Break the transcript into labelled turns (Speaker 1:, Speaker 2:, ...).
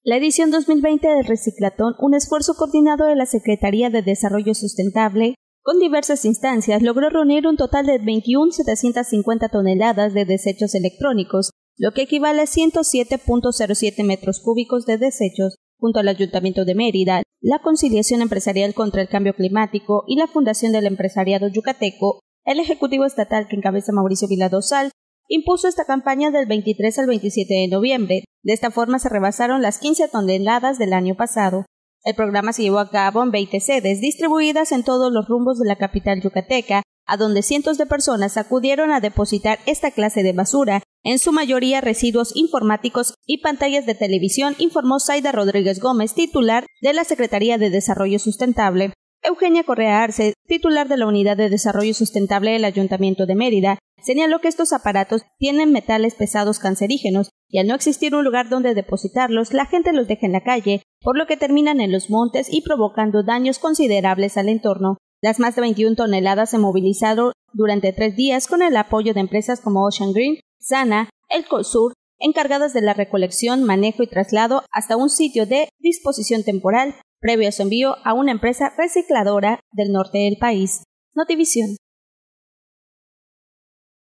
Speaker 1: La edición 2020 del Reciclatón, un esfuerzo coordinado de la Secretaría de Desarrollo Sustentable, con diversas instancias, logró reunir un total de 21.750 toneladas de desechos electrónicos, lo que equivale a 107.07 metros cúbicos de desechos, junto al Ayuntamiento de Mérida, la Conciliación Empresarial contra el Cambio Climático y la Fundación del Empresariado Yucateco. El Ejecutivo Estatal, que encabeza Mauricio Vila Dosal, impuso esta campaña del 23 al 27 de noviembre. De esta forma se rebasaron las 15 toneladas del año pasado. El programa se llevó a cabo en 20 sedes, distribuidas en todos los rumbos de la capital yucateca, a donde cientos de personas acudieron a depositar esta clase de basura, en su mayoría residuos informáticos y pantallas de televisión, informó Zaida Rodríguez Gómez, titular de la Secretaría de Desarrollo Sustentable. Eugenia Correa Arce, titular de la Unidad de Desarrollo Sustentable del Ayuntamiento de Mérida, señaló que estos aparatos tienen metales pesados cancerígenos y al no existir un lugar donde depositarlos, la gente los deja en la calle, por lo que terminan en los montes y provocando daños considerables al entorno. Las más de 21 toneladas se movilizaron durante 3 días con el apoyo de empresas como Ocean Green, Sana, El Colsur, encargadas de la recolección, manejo y traslado hasta un sitio de disposición temporal, previo a su envío a una empresa recicladora del norte del país. Notivisión.